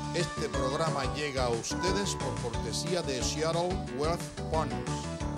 Este programa llega a ustedes por cortesía de Seattle Wealth Partners.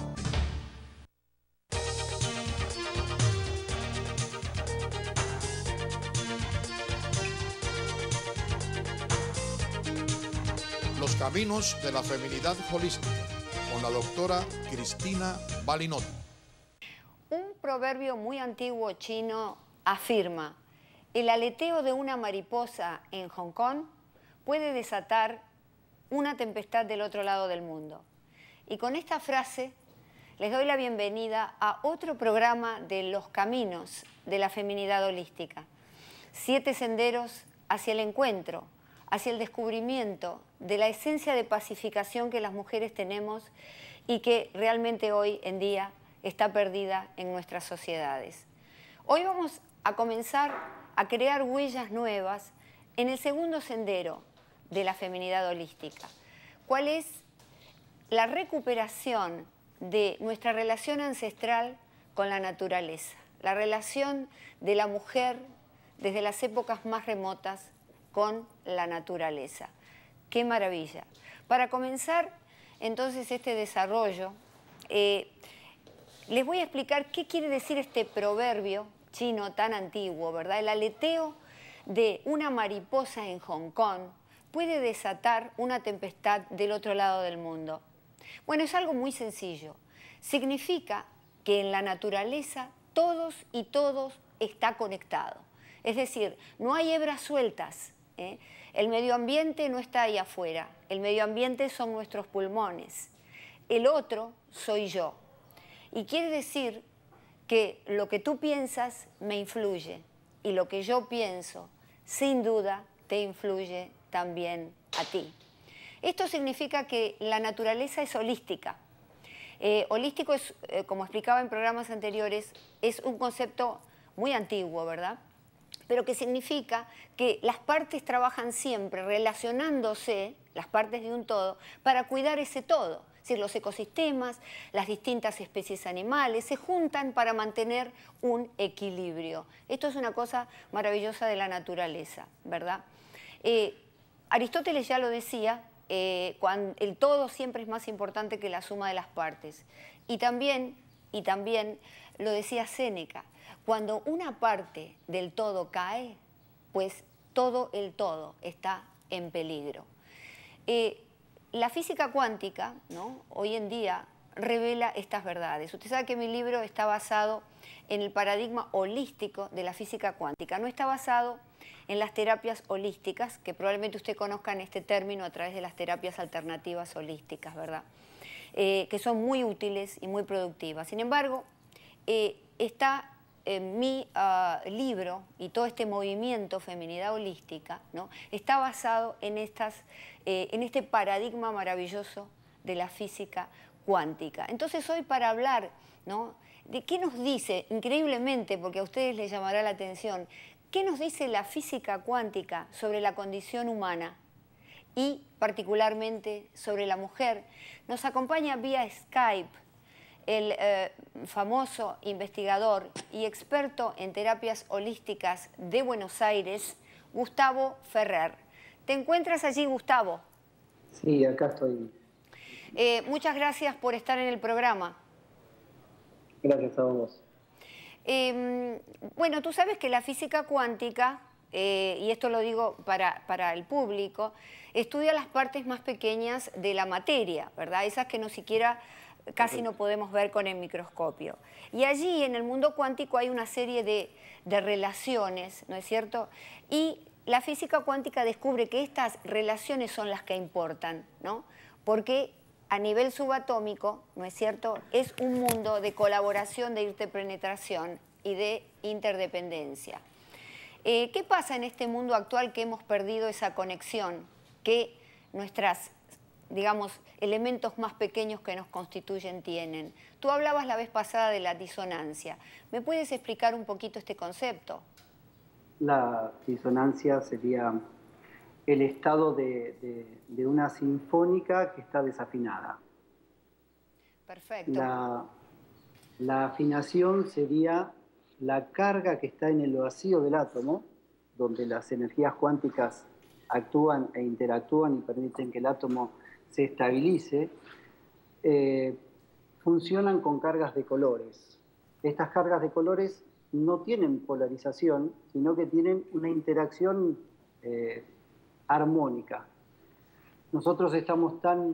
Los caminos de la feminidad holística, con la doctora Cristina Balinot. Un proverbio muy antiguo chino afirma: el aleteo de una mariposa en Hong Kong puede desatar una tempestad del otro lado del mundo. Y con esta frase les doy la bienvenida a otro programa de Los Caminos de la Feminidad Holística. 7 senderos hacia el encuentro, hacia el descubrimiento de la esencia de pacificación que las mujeres tenemos y que realmente hoy en día está perdida en nuestras sociedades. Hoy vamos a comenzar a crear huellas nuevas en el segundo sendero de la feminidad holística. ¿Cuál es la recuperación de nuestra relación ancestral con la naturaleza? La relación de la mujer desde las épocas más remotas con la naturaleza. ¡Qué maravilla! Para comenzar entonces este desarrollo, les voy a explicar qué quiere decir este proverbio chino tan antiguo, ¿verdad? El aleteo de una mariposa en Hong Kong puede desatar una tempestad del otro lado del mundo. Bueno, es algo muy sencillo. Significa que en la naturaleza todos y todos está conectado. Es decir, no hay hebras sueltas, ¿eh? El medio ambiente no está ahí afuera. El medio ambiente son nuestros pulmones. El otro soy yo. Y quiere decir que lo que tú piensas me influye y lo que yo pienso, sin duda, te influye también a ti. Esto significa que la naturaleza es holística. Holístico es, como explicaba en programas anteriores, es un concepto muy antiguo, ¿verdad? Pero que significa que las partes trabajan siempre relacionándose, las partes de un todo, para cuidar ese todo. Es decir, los ecosistemas, las distintas especies animales se juntan para mantener un equilibrio. Esto es una cosa maravillosa de la naturaleza, ¿verdad? Aristóteles ya lo decía, el todo siempre es más importante que la suma de las partes. Y también lo decía Séneca, cuando una parte del todo cae, pues todo el todo está en peligro. La física cuántica, ¿no?, hoy en día revela estas verdades. Usted sabe que mi libro está basado en el paradigma holístico de la física cuántica. No está basado en las terapias holísticas, que probablemente usted conozca en este término a través de las terapias alternativas holísticas, ¿verdad? Que son muy útiles y muy productivas. Sin embargo, está mi libro y todo este movimiento Feminidad Holística, ¿no?, está basado en este paradigma maravilloso de la física cuántica. Entonces hoy, para hablar, ¿no?, de qué nos dice, increíblemente, porque a ustedes les llamará la atención, qué nos dice la física cuántica sobre la condición humana y particularmente sobre la mujer, nos acompaña vía Skype el famoso investigador y experto en terapias holísticas de Buenos Aires, Gustavo Ferrer. ¿Te encuentras allí, Gustavo? Sí, acá estoy. Muchas gracias por estar en el programa. Gracias a vos. Bueno, tú sabes que la física cuántica, y esto lo digo para el público, estudia las partes más pequeñas de la materia, ¿verdad? Esas que casi no podemos ver con el microscopio. Y allí, en el mundo cuántico, hay una serie de relaciones, ¿no es cierto? Y la física cuántica descubre que estas relaciones son las que importan, ¿no? Porque a nivel subatómico, ¿no es cierto?, es un mundo de colaboración, de interpenetración y de interdependencia. ¿Qué pasa en este mundo actual que hemos perdido esa conexión que nuestras, digamos, elementos más pequeños que nos constituyen tienen? Tú hablabas la vez pasada de la disonancia. ¿Me puedes explicar un poquito este concepto? La disonancia sería el estado de una sinfónica que está desafinada. Perfecto. La afinación sería la carga que está en el vacío del átomo, donde las energías cuánticas actúan e interactúan y permiten que el átomo se estabilice, funcionan con cargas de colores. Estas cargas de colores no tienen polarización, sino que tienen una interacción armónica. Nosotros estamos tan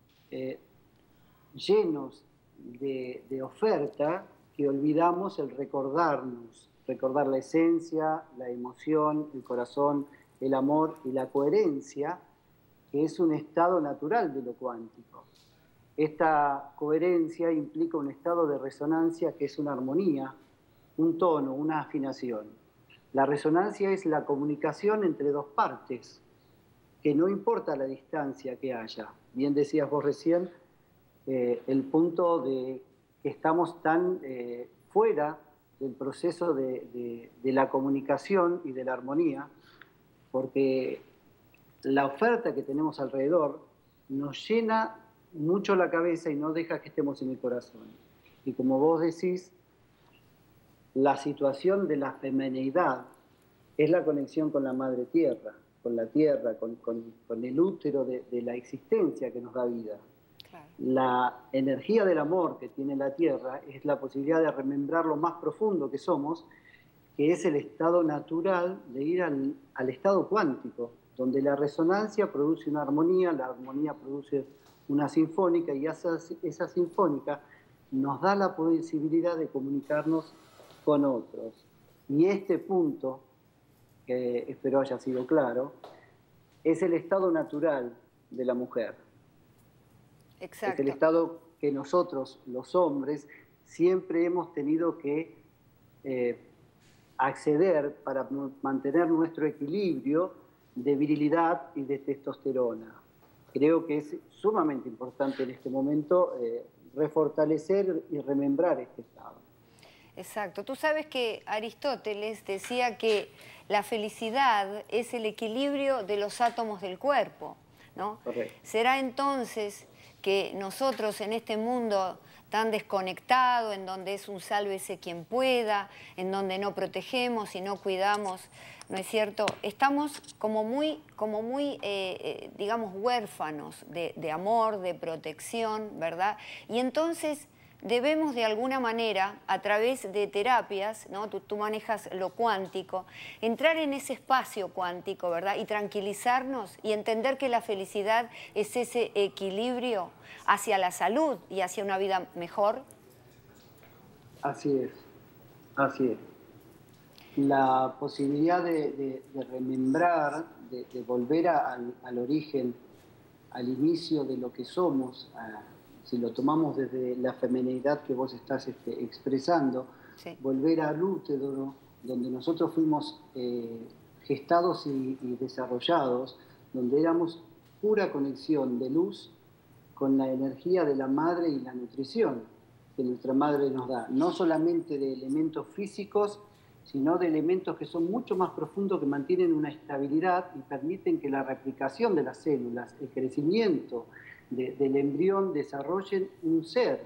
llenos de oferta que olvidamos el recordarnos, recordar la esencia, la emoción, el corazón, el amor y la coherencia, que es un estado natural de lo cuántico. Esta coherencia implica un estado de resonancia que es una armonía, un tono, una afinación. La resonancia es la comunicación entre dos partes, que no importa la distancia que haya. Bien decías vos recién, el punto de que estamos tan fuera del proceso de la comunicación y de la armonía, porque la oferta que tenemos alrededor nos llena mucho la cabeza y no deja que estemos en el corazón. Y como vos decís, la situación de la femineidad es la conexión con la madre tierra, con la tierra, con el útero de la existencia que nos da vida. Claro. La energía del amor que tiene la tierra es la posibilidad de remembrar lo más profundo que somos, que es el estado natural de ir al estado cuántico, donde la resonancia produce una armonía, la armonía produce una sinfónica, y esa sinfónica nos da la posibilidad de comunicarnos con otros. Y este punto, que espero haya sido claro, es el estado natural de la mujer. Exacto. Es el estado que nosotros, los hombres, siempre hemos tenido que acceder para mantener nuestro equilibrio de virilidad y de testosterona. Creo que es sumamente importante en este momento refortalecer y remembrar este estado. Exacto. Tú sabes que Aristóteles decía que la felicidad es el equilibrio de los átomos del cuerpo, ¿no? Correcto. Será entonces que nosotros en este mundo tan desconectado, en donde es un sálvese quien pueda, en donde no protegemos y no cuidamos, ¿no es cierto? Estamos como muy digamos, huérfanos de amor, de protección, ¿verdad? Y entonces debemos de alguna manera, a través de terapias, ¿no? Tú manejas lo cuántico, entrar en ese espacio cuántico, ¿verdad? Y tranquilizarnos y entender que la felicidad es ese equilibrio hacia la salud y hacia una vida mejor. Así es, así es. La posibilidad de remembrar, de volver al origen, al inicio de lo que somos, si lo tomamos desde la feminidad que vos estás expresando, sí. Volver al útero, donde nosotros fuimos gestados y desarrollados, donde éramos pura conexión de luz con la energía de la madre y la nutrición que nuestra madre nos da, no solamente de elementos físicos, sino de elementos que son mucho más profundos, que mantienen una estabilidad y permiten que la replicación de las células, el crecimiento del embrión desarrollen un ser.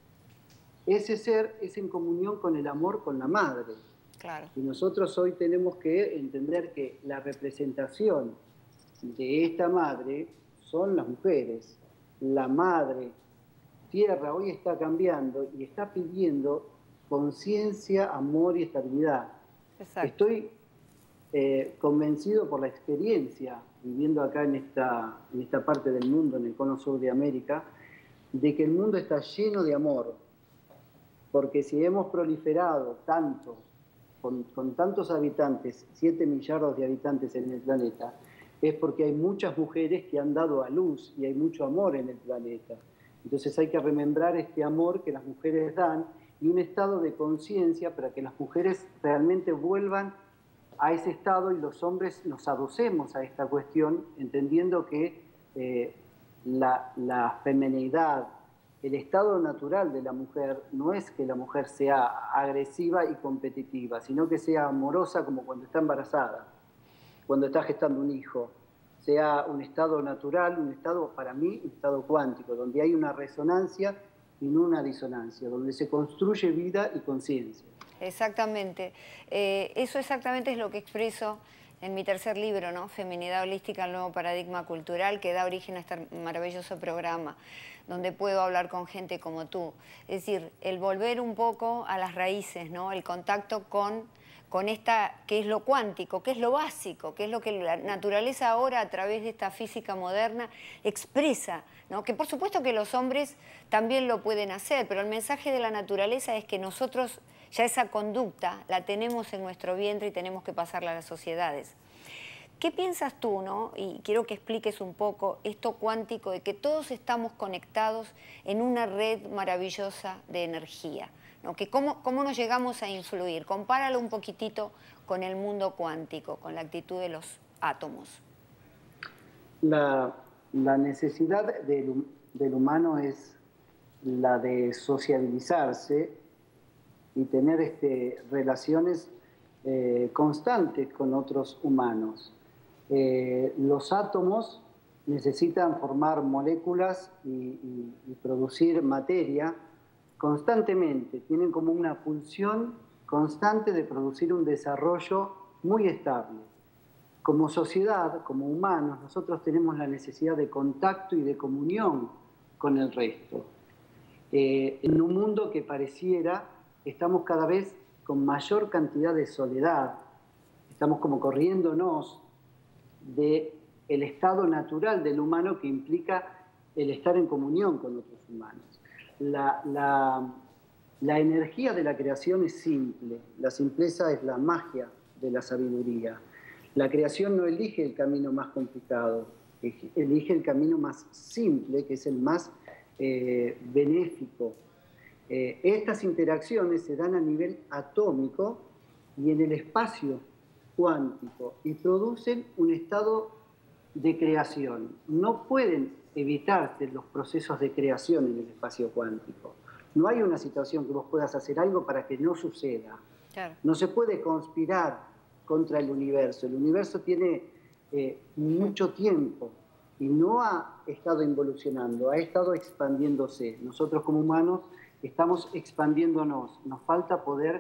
Ese ser es en comunión con el amor, con la madre. Claro. Y nosotros hoy tenemos que entender que la representación de esta madre son las mujeres. La madre tierra hoy está cambiando y está pidiendo conciencia, amor y estabilidad. Exacto. Estoy convencido por la experiencia, viviendo acá en esta parte del mundo, en el cono sur de América, de que el mundo está lleno de amor. Porque si hemos proliferado tanto, con tantos habitantes, 7 millardos de habitantes en el planeta, es porque hay muchas mujeres que han dado a luz y hay mucho amor en el planeta. Entonces hay que remembrar este amor que las mujeres dan y un estado de conciencia para que las mujeres realmente vuelvan a ese estado y los hombres nos aducemos a esta cuestión, entendiendo que la femineidad, el estado natural de la mujer, no es que la mujer sea agresiva y competitiva, sino que sea amorosa como cuando está embarazada, cuando está gestando un hijo. Sea un estado natural, un estado, para mí, un estado cuántico, donde hay una resonancia y no una disonancia, donde se construye vida y conciencia. Exactamente. Eso exactamente es lo que expreso en mi tercer libro, ¿no? Feminidad holística, el nuevo paradigma cultural, que da origen a este maravilloso programa, donde puedo hablar con gente como tú. Es decir, el volver un poco a las raíces, ¿no? El contacto con esta, que es lo cuántico, que es lo básico, que es lo que la naturaleza ahora a través de esta física moderna expresa, ¿no? Que por supuesto que los hombres también lo pueden hacer, pero el mensaje de la naturaleza es que nosotros ya esa conducta la tenemos en nuestro vientre y tenemos que pasarla a las sociedades. ¿Qué piensas tú, no? Y quiero que expliques un poco esto cuántico de que todos estamos conectados en una red maravillosa de energía, ¿no? Que cómo nos llegamos a influir. Compáralo un poquitito con el mundo cuántico, con la actitud de los átomos. La necesidad del humano es la de sociabilizarse y tener relaciones constantes con otros humanos. Los átomos necesitan formar moléculas y producir materia constantemente, tienen como una pulsión constante de producir un desarrollo muy estable. Como sociedad, como humanos, nosotros tenemos la necesidad de contacto y de comunión con el resto. En un mundo que pareciera, estamos cada vez con mayor cantidad de soledad, estamos como corriéndonos del estado natural del humano que implica el estar en comunión con otros humanos. La energía de la creación es simple, la simpleza es la magia de la sabiduría. La creación no elige el camino más complicado, elige el camino más simple, que es el más benéfico. Estas interacciones se dan a nivel atómico y en el espacio cuántico y producen un estado de creación. No pueden evitarse los procesos de creación en el espacio cuántico. No hay una situación que vos puedas hacer algo para que no suceda. Claro. No se puede conspirar contra el universo. El universo tiene mucho tiempo y no ha estado involucionando, ha estado expandiéndose. Nosotros como humanos estamos expandiéndonos. Nos falta poder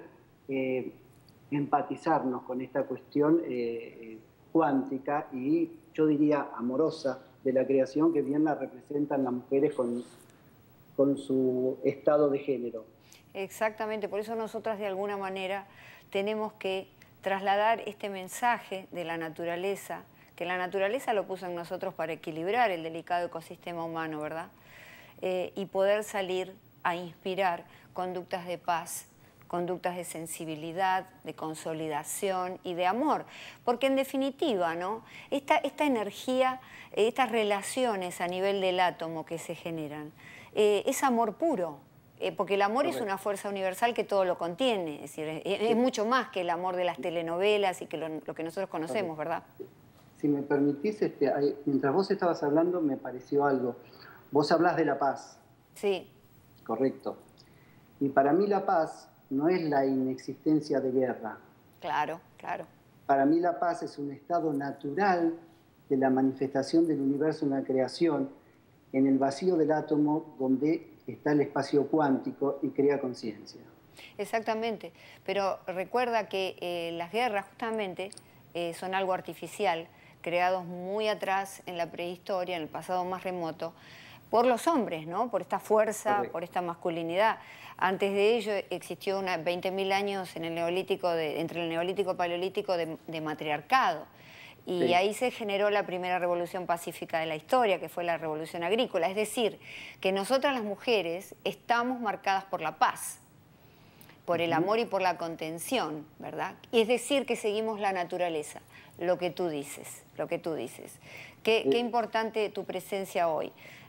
empatizarnos con esta cuestión cuántica y yo diría amorosa de la creación que bien la representan las mujeres con su estado de género. Exactamente, por eso nosotras de alguna manera tenemos que trasladar este mensaje de la naturaleza, que la naturaleza lo puso en nosotros para equilibrar el delicado ecosistema humano, ¿verdad? Y poder salir a inspirar conductas de paz, conductas de sensibilidad, de consolidación y de amor. Porque en definitiva, ¿no? Esta energía, estas relaciones a nivel del átomo que se generan, es amor puro. Porque el amor es una fuerza universal que todo lo contiene. Es decir, es mucho más que el amor de las telenovelas y que lo que nosotros conocemos, ¿verdad? Si me permitís, mientras vos estabas hablando me pareció algo. Vos hablás de la paz. Sí. Correcto. Y para mí la paz no es la inexistencia de guerra. Claro, claro. Para mí la paz es un estado natural de la manifestación del universo en la creación, en el vacío del átomo donde está el espacio cuántico y crea conciencia. Exactamente, pero recuerda que las guerras justamente son algo artificial, creados muy atrás en la prehistoria, en el pasado más remoto, por los hombres, ¿no? Por esta fuerza, correcto, por esta masculinidad. Antes de ello existió 20.000 años en el neolítico entre el neolítico y paleolítico de matriarcado. Y sí, ahí se generó la primera revolución pacífica de la historia, que fue la revolución agrícola. Es decir, que nosotras las mujeres estamos marcadas por la paz, por el amor y por la contención, ¿verdad? Y es decir, que seguimos la naturaleza, lo que tú dices, lo que tú dices. Qué importante tu presencia hoy.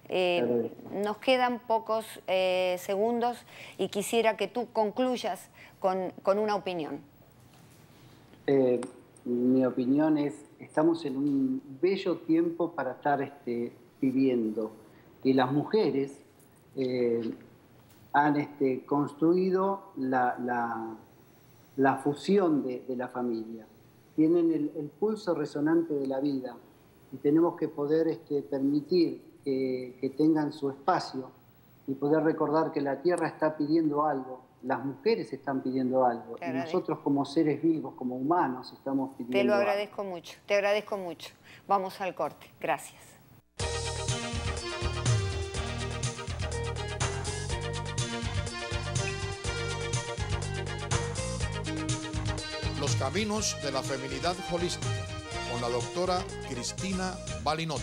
Nos quedan pocos segundos y quisiera que tú concluyas con una opinión. Mi opinión es, estamos en un bello tiempo para estar viviendo. Y las mujeres han construido la fusión de la familia. Tienen el pulso resonante de la vida y tenemos que poder permitir que tengan su espacio y poder recordar que la Tierra está pidiendo algo las mujeres están pidiendo algo y nosotros como seres vivos, como humanos, estamos pidiendo Te lo algo. agradezco mucho, te agradezco mucho. Vamos al corte, gracias. Los caminos de la feminidad holística con la doctora Cristina Balinotti.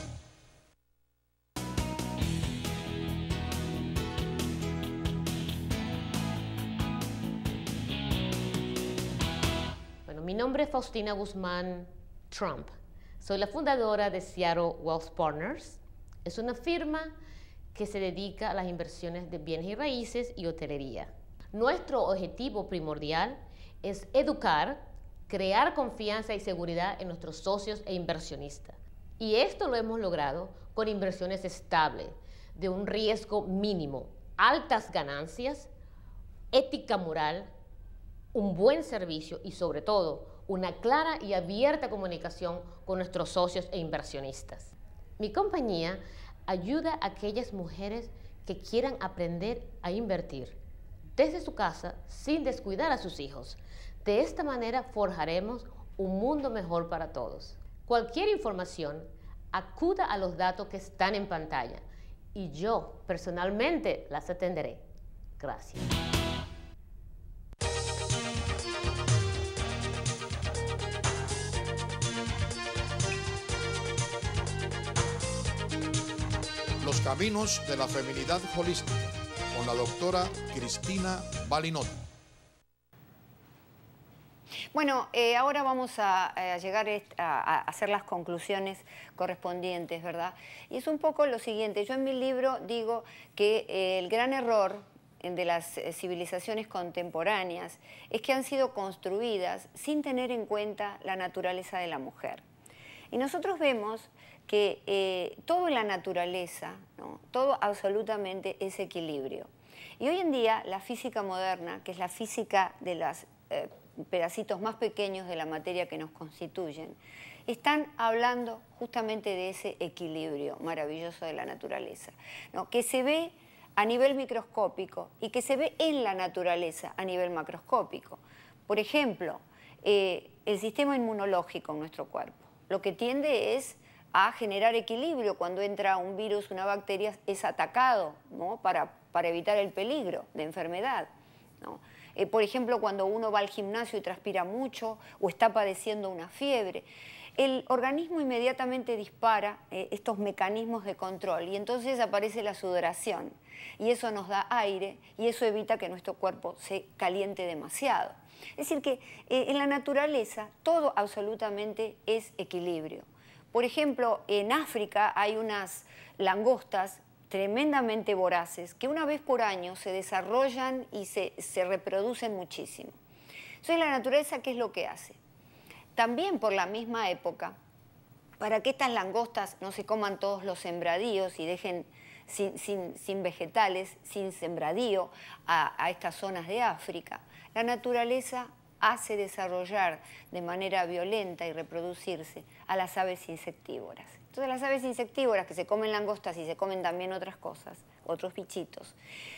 Bueno, mi nombre es Faustina Guzmán Trump. Soy la fundadora de Seattle Wealth Partners. Es una firma que se dedica a las inversiones de bienes y raíces y hotelería. Nuestro objetivo primordial es educar, crear confianza y seguridad en nuestros socios e inversionistas. Y esto lo hemos logrado con inversiones estables, de un riesgo mínimo, altas ganancias, ética moral, un buen servicio y sobre todo una clara y abierta comunicación con nuestros socios e inversionistas. Mi compañía ayuda a aquellas mujeres que quieran aprender a invertir desde su casa sin descuidar a sus hijos. De esta manera forjaremos un mundo mejor para todos. Cualquier información, acuda a los datos que están en pantalla y yo personalmente las atenderé. Gracias. Los caminos de la feminidad holística con la doctora Cristina Balinotti. Bueno, ahora vamos a llegar a hacer las conclusiones correspondientes, ¿verdad? Y es un poco lo siguiente. Yo en mi libro digo que el gran error de las civilizaciones contemporáneas es que han sido construidas sin tener en cuenta la naturaleza de la mujer. Y nosotros vemos que todo en la naturaleza, ¿no? Todo absolutamente es equilibrio. Y hoy en día la física moderna, que es la física de los pedacitos más pequeños de la materia que nos constituyen, están hablando justamente de ese equilibrio maravilloso de la naturaleza, ¿no? Que se ve a nivel microscópico y que se ve en la naturaleza a nivel macroscópico. Por ejemplo, el sistema inmunológico en nuestro cuerpo, lo que tiende es a generar equilibrio. Cuando entra un virus, una bacteria, es atacado, ¿no? para evitar el peligro de enfermedad, ¿no? Por ejemplo, cuando uno va al gimnasio y transpira mucho o está padeciendo una fiebre, el organismo inmediatamente dispara estos mecanismos de control y entonces aparece la sudoración y eso nos da aire y eso evita que nuestro cuerpo se caliente demasiado. Es decir que en la naturaleza todo absolutamente es equilibrio. Por ejemplo, en África hay unas langostas tremendamente voraces que una vez por año se desarrollan y se reproducen muchísimo. Entonces la naturaleza, ¿qué es lo que hace? También por la misma época, para que estas langostas no se coman todos los sembradíos y dejen sin vegetales, sin sembradío a estas zonas de África, la naturaleza hace desarrollar de manera violenta y reproducirse a las aves insectívoras. Entonces las aves insectívoras que se comen langostas y se comen también otras cosas, otros bichitos,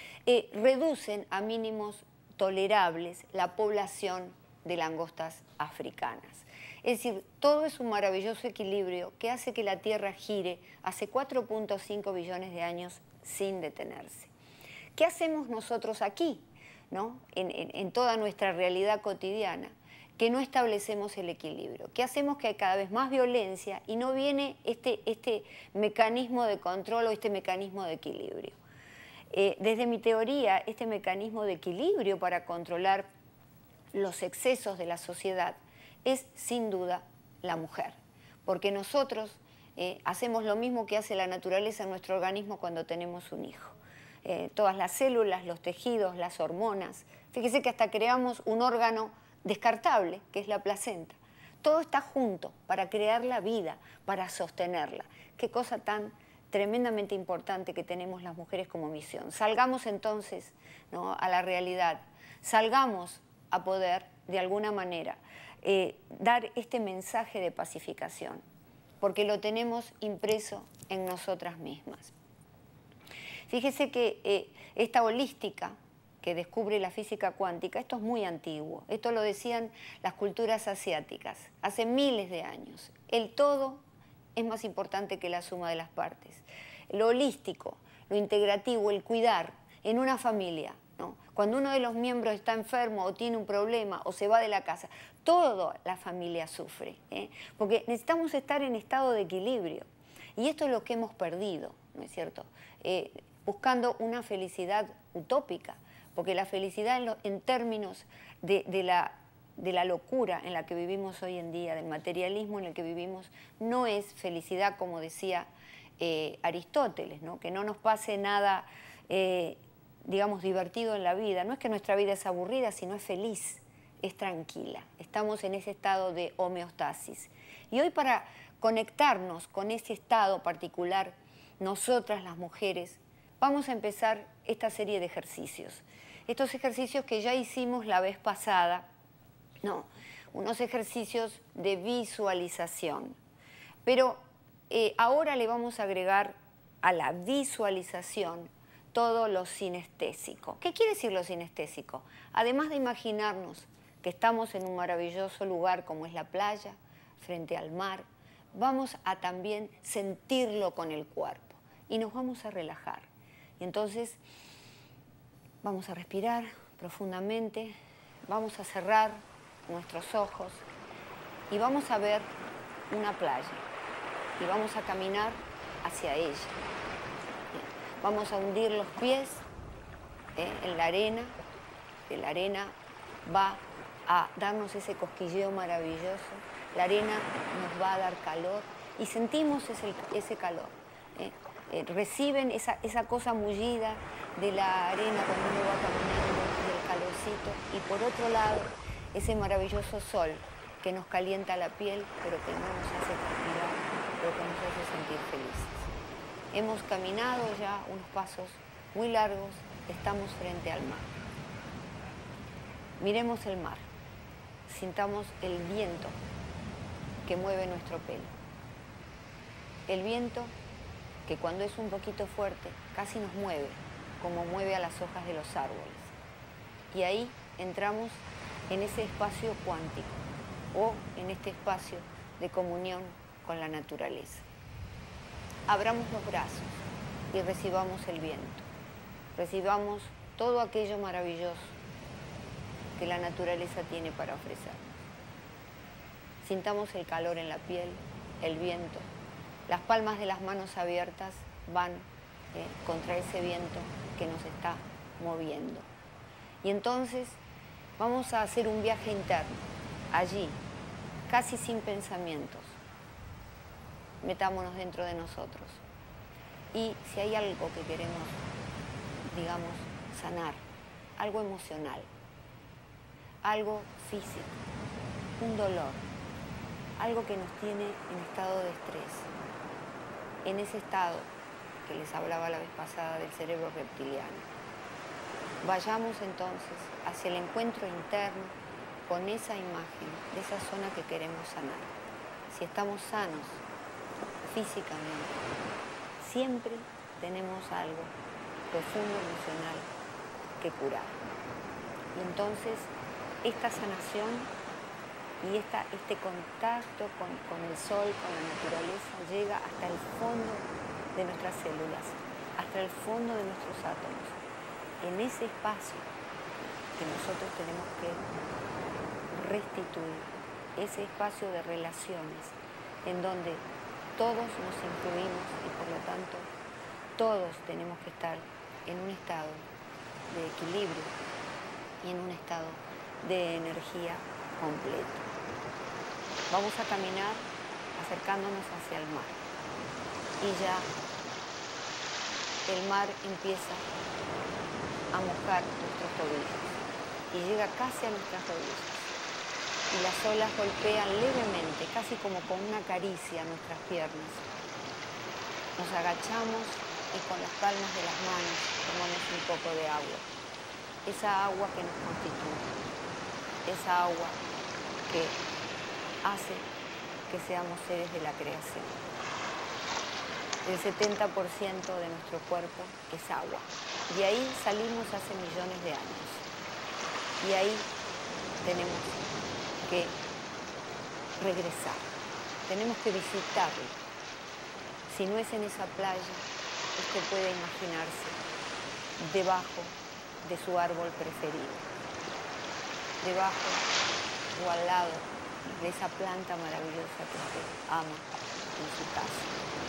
reducen a mínimos tolerables la población de langostas africanas. Es decir, todo es un maravilloso equilibrio que hace que la Tierra gire hace 4.5 billones de años sin detenerse. ¿Qué hacemos nosotros aquí, ¿no? en toda nuestra realidad cotidiana? Que no establecemos el equilibrio, que hacemos que hay cada vez más violencia y no viene este mecanismo de control o este mecanismo de equilibrio. Desde mi teoría, este mecanismo de equilibrio para controlar los excesos de la sociedad es sin duda la mujer, porque nosotros hacemos lo mismo que hace la naturaleza en nuestro organismo cuando tenemos un hijo. Todas las células, los tejidos, las hormonas, fíjese que hasta creamos un órgano descartable, que es la placenta. Todo está junto para crear la vida, para sostenerla. Qué cosa tan tremendamente importante que tenemos las mujeres como misión. Salgamos entonces, ¿no?, a la realidad, salgamos a poder, de alguna manera, dar este mensaje de pacificación, porque lo tenemos impreso en nosotras mismas. Fíjese que esta holística que descubre la física cuántica, esto es muy antiguo, esto lo decían las culturas asiáticas, hace miles de años. El todo es más importante que la suma de las partes. Lo holístico, lo integrativo, el cuidar en una familia, ¿no? Cuando uno de los miembros está enfermo o tiene un problema o se va de la casa, toda la familia sufre, porque necesitamos estar en estado de equilibrio. Y esto es lo que hemos perdido, ¿no es cierto? Buscando una felicidad utópica, porque la felicidad en términos de la locura en la que vivimos hoy en día, del materialismo en el que vivimos, no es felicidad como decía Aristóteles, ¿no? Que no nos pase nada, digamos, divertido en la vida. No es que nuestra vida es aburrida, sino es feliz, es tranquila. Estamos en ese estado de homeostasis. Y hoy, para conectarnos con ese estado particular, nosotras las mujeres, vamos a empezar esta serie de ejercicios. Estos ejercicios que ya hicimos la vez pasada, no, unos ejercicios de visualización. Pero ahora le vamos a agregar a la visualización todo lo sinestésico. ¿Qué quiere decir lo sinestésico? Además de imaginarnos que estamos en un maravilloso lugar como es la playa, frente al mar, vamos a también sentirlo con el cuerpo y nos vamos a relajar. Y entonces vamos a respirar profundamente, vamos a cerrar nuestros ojos y vamos a ver una playa y vamos a caminar hacia ella. Vamos a hundir los pies en la arena, que la arena va a darnos ese cosquilleo maravilloso, la arena nos va a dar calor y sentimos ese calor. Reciben esa cosa mullida de la arena cuando uno va caminando, del calorcito, y por otro lado ese maravilloso sol que nos calienta la piel, pero que no nos hace transpirar, pero que nos hace sentir felices. Hemos caminado ya unos pasos muy largos, estamos frente al mar. Miremos el mar, sintamos el viento que mueve nuestro pelo. El viento que cuando es un poquito fuerte casi nos mueve, como mueve a las hojas de los árboles. Y ahí entramos en ese espacio cuántico o en este espacio de comunión con la naturaleza. Abramos los brazos y recibamos el viento. Recibamos todo aquello maravilloso que la naturaleza tiene para ofrecernos. Sintamos el calor en la piel, el viento. Las palmas de las manos abiertas van contra ese viento que nos está moviendo. Y entonces vamos a hacer un viaje interno, allí, casi sin pensamientos. Metámonos dentro de nosotros. Y si hay algo que queremos, digamos, sanar, algo emocional, algo físico, un dolor, algo que nos tiene en estado de estrés, en ese estado que les hablaba la vez pasada del cerebro reptiliano. Vayamos entonces hacia el encuentro interno con esa imagen de esa zona que queremos sanar. Si estamos sanos físicamente, siempre tenemos algo profundo emocional que curar. Y entonces esta sanación y este contacto con el sol, con la naturaleza, llega hasta el fondo de nuestras células, hasta el fondo de nuestros átomos. En ese espacio que nosotros tenemos que restituir, ese espacio de relaciones en donde todos nos incluimos y por lo tanto todos tenemos que estar en un estado de equilibrio y en un estado de energía completo. Vamos a caminar acercándonos hacia el mar y ya el mar empieza a mojar nuestros tobillos y llega casi a nuestras rodillas y las olas golpean levemente, casi como con una caricia a nuestras piernas. Nos agachamos y con las palmas de las manos tomamos un poco de agua, esa agua que nos constituye, esa agua que hace que seamos seres de la creación. El 70% de nuestro cuerpo es agua. De ahí salimos hace millones de años. Y ahí tenemos que regresar. Tenemos que visitarlo. Si no es en esa playa, usted puede imaginarse debajo de su árbol preferido. Debajo o al lado de esa planta maravillosa que usted ama en su casa.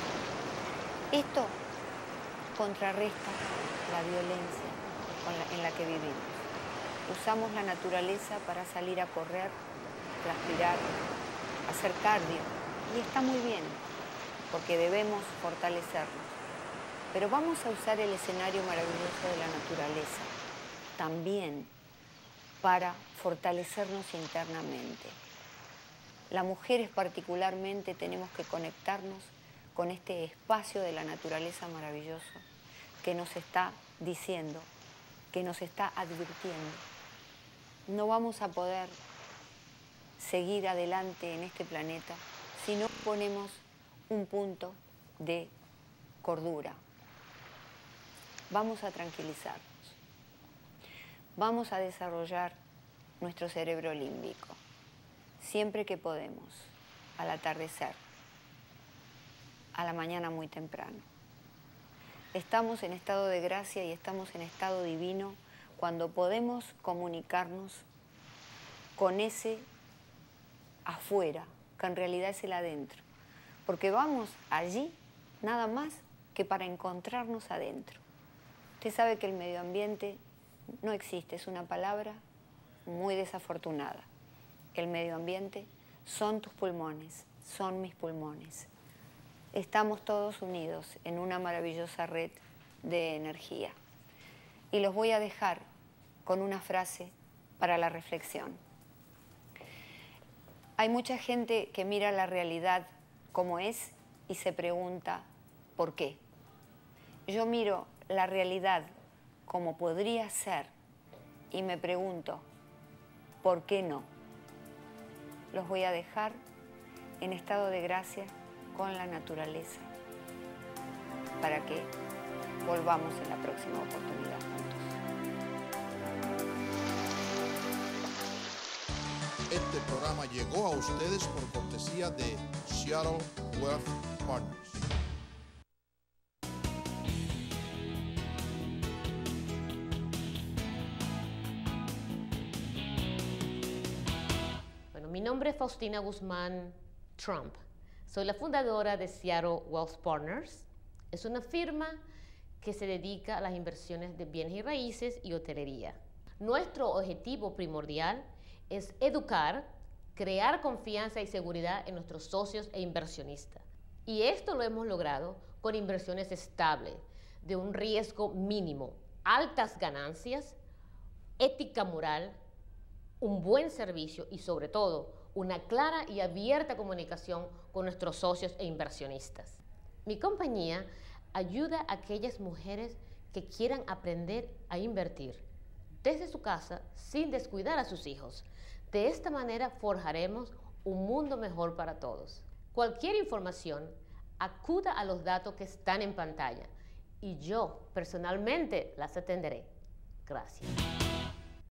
Esto contrarresta la violencia en la que vivimos. Usamos la naturaleza para salir a correr, respirar, hacer cardio, y está muy bien, porque debemos fortalecernos. Pero vamos a usar el escenario maravilloso de la naturaleza también para fortalecernos internamente. Las mujeres particularmente tenemos que conectarnos con este espacio de la naturaleza maravilloso que nos está diciendo, que nos está advirtiendo. No vamos a poder seguir adelante en este planeta si no ponemos un punto de cordura. Vamos a tranquilizarnos. Vamos a desarrollar nuestro cerebro límbico siempre que podemos, al atardecer, a la mañana muy temprano. Estamos en estado de gracia y estamos en estado divino cuando podemos comunicarnos con ese afuera, que en realidad es el adentro. Porque vamos allí nada más que para encontrarnos adentro. Usted sabe que el medio ambiente no existe, es una palabra muy desafortunada. El medio ambiente son tus pulmones, son mis pulmones. Estamos todos unidos en una maravillosa red de energía. Y los voy a dejar con una frase para la reflexión. Hay mucha gente que mira la realidad como es y se pregunta ¿por qué? Yo miro la realidad como podría ser y me pregunto ¿por qué no? Los voy a dejar en estado de gracia con la naturaleza para que volvamos en la próxima oportunidad juntos. Este programa llegó a ustedes por cortesía de Seattle Wealth Partners. Bueno, mi nombre es Faustina Guzmán Trump. Soy la fundadora de Seattle Wealth Partners. Es una firma que se dedica a las inversiones de bienes y raíces y hotelería. Nuestro objetivo primordial es educar, crear confianza y seguridad en nuestros socios e inversionistas. Y esto lo hemos logrado con inversiones estables, de un riesgo mínimo, altas ganancias, ética moral, un buen servicio y sobre todo una clara y abierta comunicación con nuestros socios e inversionistas. Mi compañía ayuda a aquellas mujeres que quieran aprender a invertir desde su casa sin descuidar a sus hijos. De esta manera forjaremos un mundo mejor para todos. Cualquier información, acuda a los datos que están en pantalla y yo personalmente las atenderé. Gracias.